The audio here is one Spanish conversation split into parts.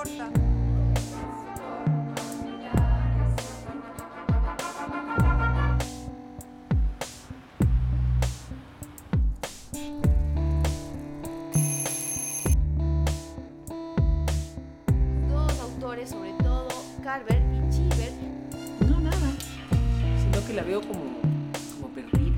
corta. Dos autores, sobre todo, Carver y Cheever. No, nada. Sino que la veo como perdida.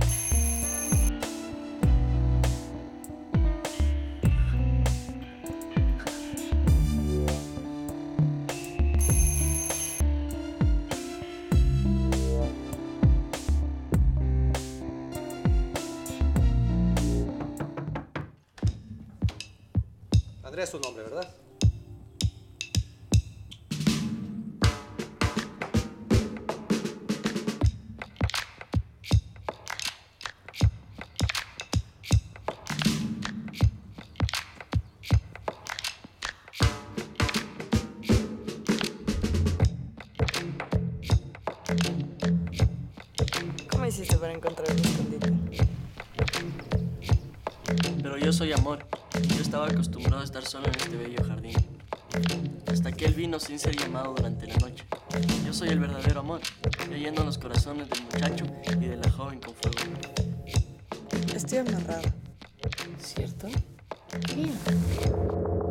Andrea es su nombre, ¿verdad? ¿Cómo hiciste para encontrar el escondite? Pero yo soy amor. Yo estaba acostumbrado a estar solo en este bello jardín. Hasta que él vino sin ser llamado durante la noche. Yo soy el verdadero amor, leyendo en los corazones del muchacho y de la joven con fuego. Estoy amarrada. ¿Cierto? Bien.